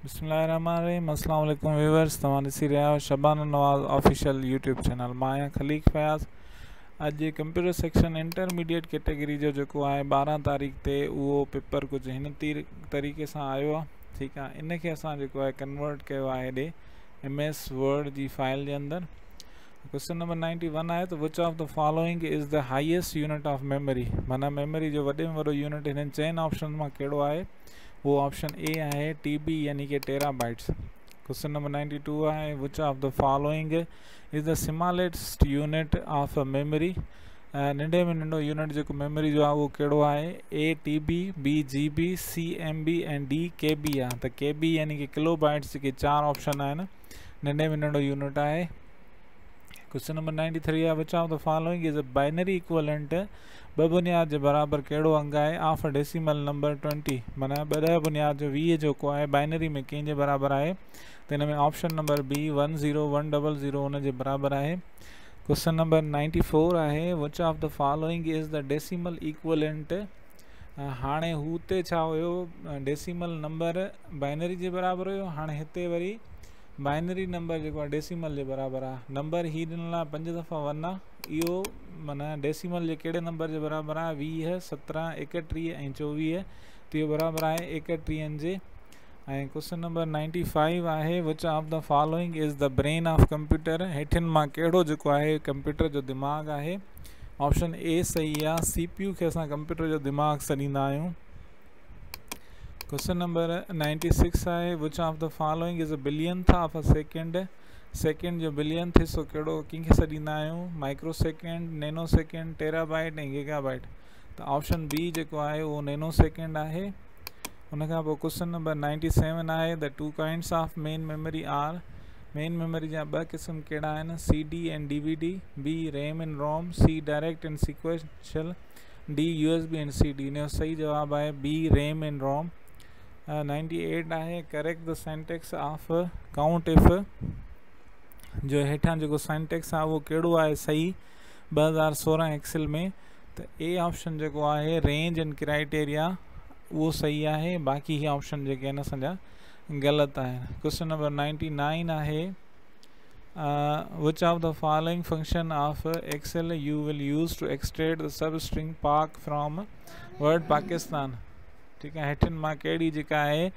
बिस्मिल्लाहिर्रहमानिर्रहीम। अस्सलाम वालेकुम व्यूअर्स, तव्हां ॾिसी रहिया आहियो Shabana Nawaz official YouTube channel. मां आहियां खलीक फयाज़। अॼु कंप्यूटर सेक्शन इंटरमीडिएट कैटेगरी जो जेको आहे 12 तारीख़ ते उहो पेपर कुझु हिन तरीक़े सां आयो आहे। ठीकु आहे, इन खे असां जेको आहे कन्वर्ट कयो आहे हेॾे MS वर्ड जी फाइल जे अंदरि। क्वेश्चन नंबर 91 आहे त which of the following is the highest unit of memory. माना मेमोरी जो वॾे में वॾो यूनिट हिननि चइनि ऑप्शन मां कहिड़ो आहे? वो ऑप्शन ए आहे TB यानी कि टेराबाइट्स। क्वेश्चन नंबर 92 आहे which of the following is the smallest unit of memory. नंढे में नंढो यूनिट जेको मेमोरी जो आहे उहो कहिड़ो आहे? A TB, B GB, C MB and D KB आहे। त KB यानी कि किलो बाइट्स जेके 4 ऑप्शन आहिनि, नंढे में नंढो यूनिट आहे। क्वेश्चन नंबर 93 आहे which of the following is a binary equivalent. ॿ बुनियाद जे बराबर कहिड़ो अंग आहे ऑफ डेसिमल नंबर 20। माना 2 बुनियाद जो 20 जेको आहे बाइनरी में कंहिंजे बराबर आहे? त हिन में ऑप्शन नंबर B 10100 हुन जे बराबर आहे। क्वेश्चन नंबर 94 आहे which of the following is the decimal equivalent. हाणे हुते छा हुयो? डेसिमल नंबर बाइनरी जे बराबर हुयो, हाणे हिते वरी बाइनरी नंबर जेको आहे डेसिमल जे बराबर आहे। नंबर ही ॾिनल आहे 5 दफ़ा 1 आहे, इहो माना डेसिमल जे कहिड़े नंबर जे बराबर आहे? 20, 17, 31 ऐं 24, त इहो बराबर आहे 31 जे। ऐं क्वेश्चन नंबर 95 आहे which of the following is the brain of computer. हेठिन मां कहिड़ो जेको आहे कंप्यूटर जो दिमाग़ आहे? ऑप्शन ए सही आहे, CPU खे असां कंप्यूटर जो दिमाग़ सॾींदा आहियूं। क्वेश्चन नंबर 96 आहे which of the following is a billionth of a second. Second जो बिलियंथ हिसो कहिड़ो कंहिंखे सॾींदा आहियूं? Microsecond, nanosecond, terabyte ऐं गीगाबाइट। त ऑप्शन बी जेको आहे उहो नैनो सेकेंड आहे। उन खां पोइ क्वेश्चन नंबर 97 आहे the 2 kinds of main memory are. Main memory जा 2 क़िस्म कहिड़ा आहिनि? CD and DVD, B RAM and ROM, C direct and sequential, D USB and CD। इन जो सही जवाब आहे B रैम एंड रोम। 98 आहे correct the syntax of count if. जो हेठां जेको सेंटेक्स आहे उहो कहिड़ो आहे सही 2016 एक्सेल में? त ए ऑप्शन जेको आहे रेंज एंड क्राइटेरिया उहो सही आहे, बाक़ी ही ऑप्शन जेके आहिनि असांजा ग़लति आहिनि। क्वेश्चन नंबर 99 आहे which of the following function of Excel you will use to extract the substring Pak from word Pakistan. ठीकु आहे, हेठिन मां कहिड़ी जेका आहे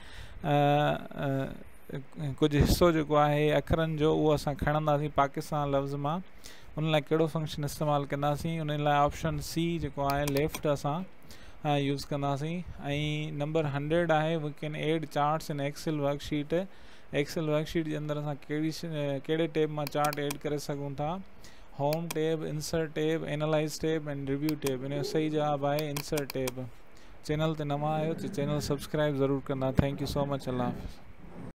कुझु हिसो जेको आहे अखरनि जो उहो असां खणंदासीं पाकिस्तान लफ़्ज़ मां। उन लाइ कहिड़ो फंक्शन इस्तेमालु कंदासीं? उन लाइ ऑप्शन C जेको आहे लेफ्ट असां यूज़ कंदासीं। ऐं नंबर 100 आहे we can add charts in Excel worksheet. Excel worksheet जे अंदरि असां कहिड़े टैब मां चार्ट एड करे सघूं था? Home tab, insert tab, analyse tab and review tab. इन जो सही जवाब आहे इंसर्ट टैब। चैनल ते नवां आहियो त चैनल सब्सक्राइब ज़रूरु कंदा। Thank you so much. अल्लाह हाफ़िज़।